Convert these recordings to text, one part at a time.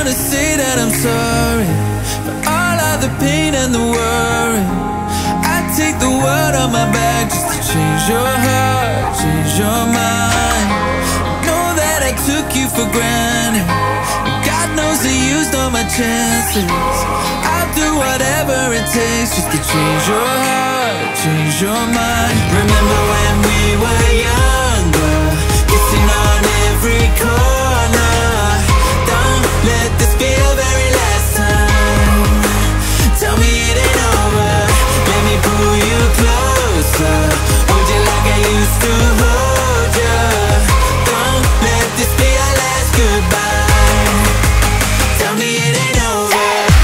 wanna say that I'm sorry for all of the pain and the worry. I take the world on my back just to change your heart, change your mind. Know that I took you for granted, God knows I used all my chances. I'll do whatever it takes just to change your heart, change your mind. Remember when we were younger, kissing on every corner. Don't let this be our very last time. Tell me it ain't over, let me pull you closer, hold you like I used to hold you. Don't let this be our last goodbye. Tell me it ain't over.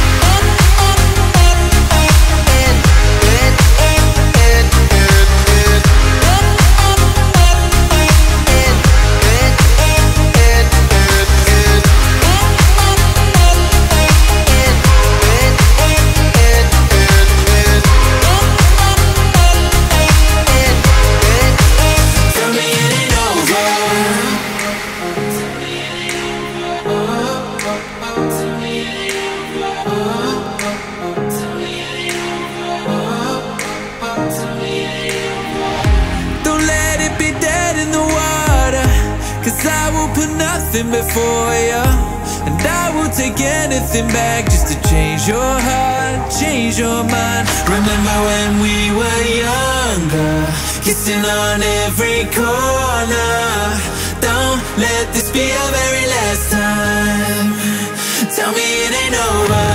Before you, and I will take anything back just to change your heart, change your mind. Remember when we were younger, kissing on every corner. Don't let this be our very last time. Tell me it ain't over.